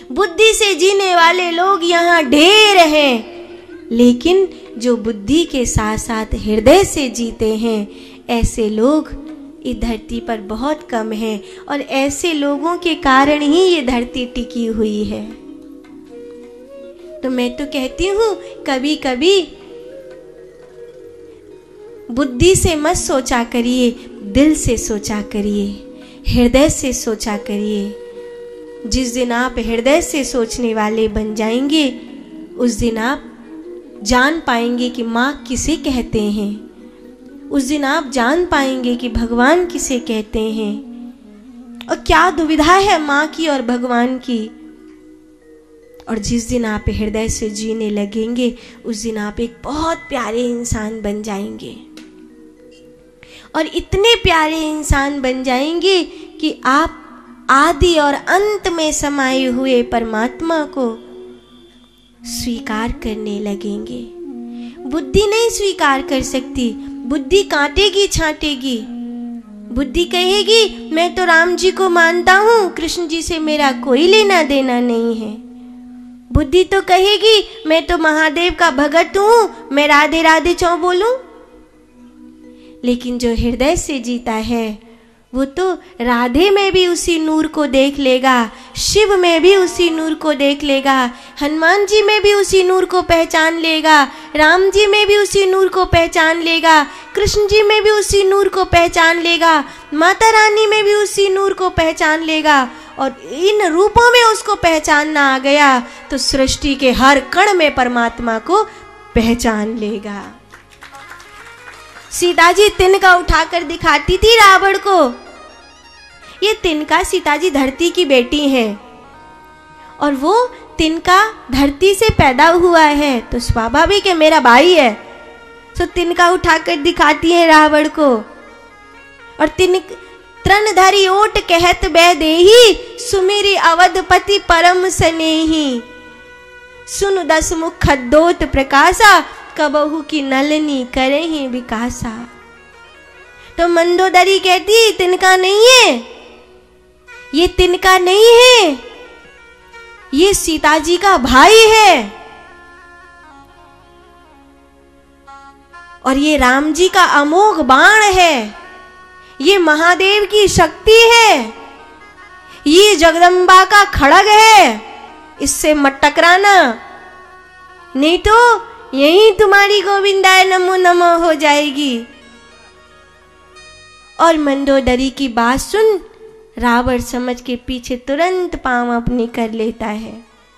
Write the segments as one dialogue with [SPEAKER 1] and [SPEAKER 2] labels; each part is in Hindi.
[SPEAKER 1] बुद्धि से जीने वाले लोग यहाँ ढेर हैं, लेकिन जो बुद्धि के साथ साथ हृदय से जीते हैं, ऐसे लोग इस धरती पर बहुत कम हैं। और ऐसे लोगों के कारण ही ये धरती टिकी हुई है। तो मैं तो कहती हूँ, कभी कभी बुद्धि से मत सोचा करिए, दिल से सोचा करिए, हृदय से सोचा करिए। जिस दिन आप हृदय से सोचने वाले बन जाएंगे, उस दिन आप जान पाएंगे कि माँ किसे कहते हैं। उस दिन आप जान पाएंगे कि भगवान किसे कहते हैं, और क्या दुविधा है माँ की और भगवान की। और जिस दिन आप हृदय से जीने लगेंगे, उस दिन आप एक बहुत प्यारे इंसान बन जाएंगे। और इतने प्यारे इंसान बन जाएंगे कि आप आदि और अंत में समाये हुए परमात्मा को स्वीकार करने लगेंगे। बुद्धि नहीं स्वीकार कर सकती, बुद्धि काटेगी छाटेगी। बुद्धि कहेगी मैं तो राम जी को मानता हूँ, कृष्ण जी से मेरा कोई लेना देना नहीं है। बुद्धि तो कहेगी मैं तो महादेव का भगत हूँ, मैं राधे राधे चौ बोलूं। लेकिन जो हृदय से जीता है, वो तो राधे में भी उसी नूर को देख लेगा, शिव में भी उसी नूर को देख लेगा, हनुमान जी में भी उसी नूर को पहचान लेगा, राम जी में भी उसी नूर को पहचान लेगा, कृष्ण जी में भी उसी नूर को पहचान लेगा, माता रानी में भी उसी नूर को पहचान लेगा। और इन रूपों में उसको पहचानना आ गया तो सृष्टि के हर कण में परमात्मा को पहचान लेगा। सीता जी तिनका उठाकर दिखाती थी रावण को। ये तिनका सीता जी धरती की बेटी है, और वो तिनका धरती से पैदा हुआ है, तो स्वाभाविक है मेरा भाई है। तो तिनका उठाकर दिखाती है रावण को। और तृणधरी ओट कहत बै देही, सुमिरी अवधपति परम सनेही। सुन दस मुख खद्दोत प्रकाशा, कबहू की नलनी करे ही विकासा। तो मंदोदरी कहती तिनका नहीं है, ये तिनका नहीं है, ये सीता जी का भाई है, और ये राम जी का अमोघ बाण है, ये महादेव की शक्ति है, ये जगदम्बा का खड़ग है, इससे मत टकराना, नहीं तो यही तुम्हारी गोविंदाय नमो नमो हो जाएगी। और मंदोदरी की बात सुन रावण समझ के पीछे तुरंत पांव अपनी कर लेता है।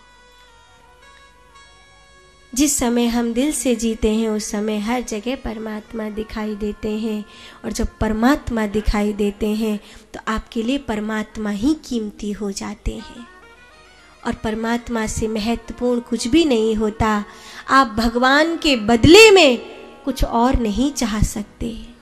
[SPEAKER 1] जिस समय हम दिल से जीते हैं, उस समय हर जगह परमात्मा दिखाई देते हैं। और जब परमात्मा दिखाई देते हैं तो आपके लिए परमात्मा ही कीमती हो जाते हैं। और परमात्मा से महत्वपूर्ण कुछ भी नहीं होता। आप भगवान के बदले में कुछ और नहीं चाह सकते।